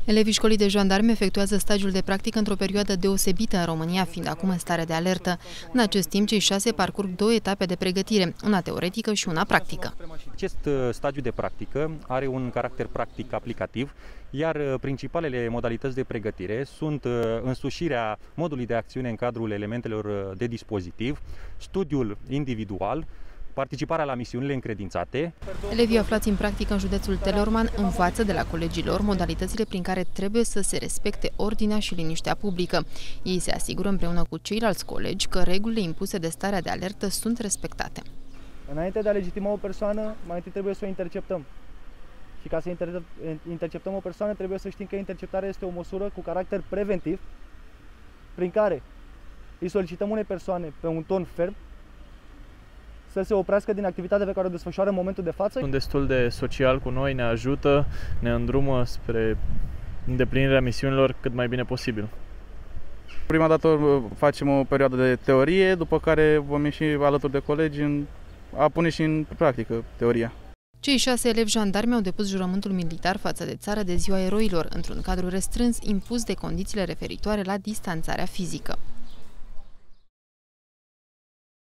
Elevii școlii de jandarmi efectuează stagiul de practică într-o perioadă deosebită în România, fiind acum în stare de alertă. În acest timp, cei 6 parcurg 2 etape de pregătire, una teoretică și una practică. Acest stagiu de practică are un caracter practic aplicativ, iar principalele modalități de pregătire sunt însușirea modului de acțiune în cadrul elementelor de dispozitiv, studiul individual, participarea la misiunile încredințate. Elevii aflați în practică în județul Teleorman învață de la colegii lor modalitățile prin care trebuie să se respecte ordinea și liniștea publică. Ei se asigură împreună cu ceilalți colegi că regulile impuse de starea de alertă sunt respectate. Înainte de a legitima o persoană, mai întâi trebuie să o interceptăm. Și ca să interceptăm o persoană, trebuie să știm că interceptarea este o măsură cu caracter preventiv, prin care îi solicităm unei persoane pe un ton ferm să se oprească din activitatea pe care o desfășoară în momentul de față. Sunt destul de social cu noi, ne ajută, ne îndrumă spre îndeplinirea misiunilor cât mai bine posibil. Prima dată facem o perioadă de teorie, după care vom ieși alături de colegi a pune și în practică teoria. Cei 6 elevi jandarmi au depus jurământul militar față de țară de Ziua Eroilor, într-un cadru restrâns impus de condițiile referitoare la distanțarea fizică.